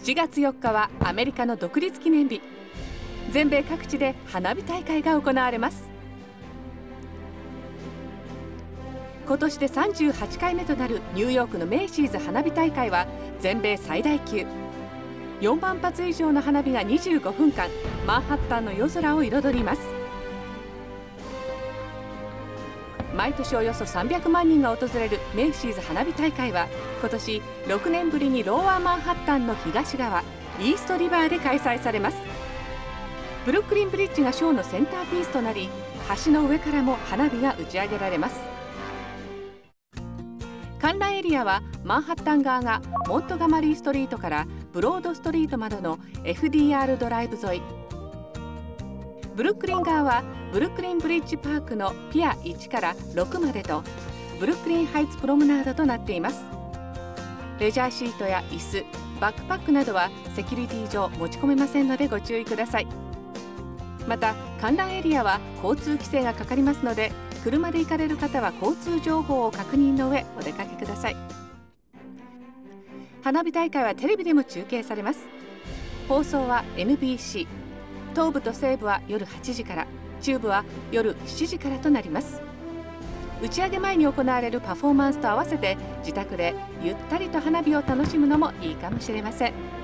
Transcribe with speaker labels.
Speaker 1: 7月4日はアメリカの独立記念日。全米各地で花火大会が行われます。今年で38回目となるニューヨークのメイシーズ花火大会は全米最大級。4万発以上の花火が25分間マンハッタンの夜空を彩ります。毎年およそ300万人が訪れるメイシーズ花火大会は今年6年ぶりにローアーマンハッタンの東側イーストリバーで開催されます。ブルックリンブリッジがショーのセンターピースとなり、橋の上からも花火が打ち上げられます。観覧エリアはマンハッタン側がモントガマリーストリートからブロードストリートまでの FDR ドライブ沿い、ブルックリン側はブルックリンブリッジパークのピア1から6までとブルックリンハイツプロムナードとなっています。レジャーシートや椅子、バックパックなどはセキュリティ上持ち込めませんのでご注意ください。また観覧エリアは交通規制がかかりますので、車で行かれる方は交通情報を確認の上お出かけください。花火大会はテレビでも中継されます。放送は NBC、 東部と西部は夜8時から、中部は夜7時からとなります。打ち上げ前に行われるパフォーマンスと合わせて自宅でゆったりと花火を楽しむのもいいかもしれません。